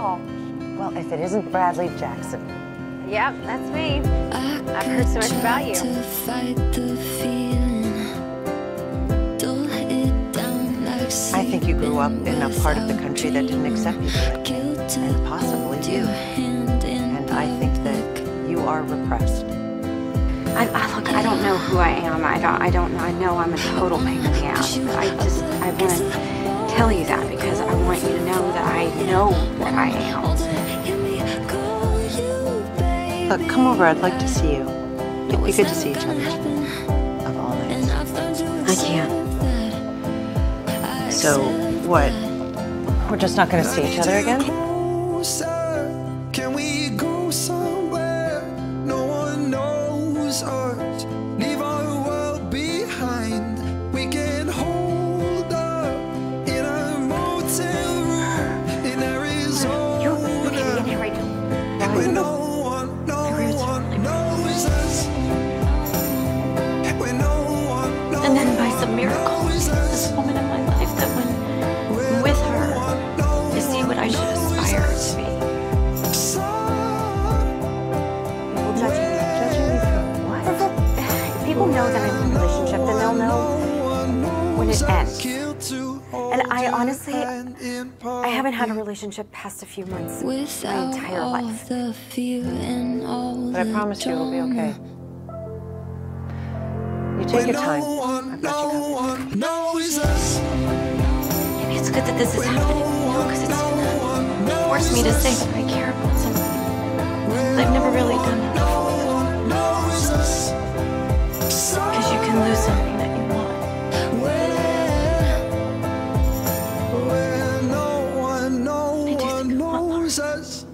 call. Well, if it isn't Bradley Jackson. Yep, that's me. I've heard so much about you. I think you grew up in a part of the country that didn't accept you, and possibly you. And I think that you are repressed. Look, I don't know who I am. I don't know. I know I'm a total pain in the ass. But I want to tell you that because I want you to know that I know what I am. Look, come over. I'd like to see you. It'd be good to see each other. Of all nights. I can't. So, what? We're just not going to see each other again? Can we go somewhere no one knows us? Leave our world behind. We can hold up in a motel room in Arizona. You're kidding me right now. Where no one knows us. Where no one knows. And then by some miracle, this woman in my life that when I'm with her, I see what I should aspire to be. People judging me. Judging me for what? If people know that I'm in a relationship, then they'll know when it ends. And I honestly, I haven't had a relationship past a few months my entire life. But I promise you it'll be okay. You take your time. I've got you covered. Maybe it's good that this is happening, because it's gonna force me to say that I care about something. I've never really done that before. Because you can lose something that you want. I do think I want Laura.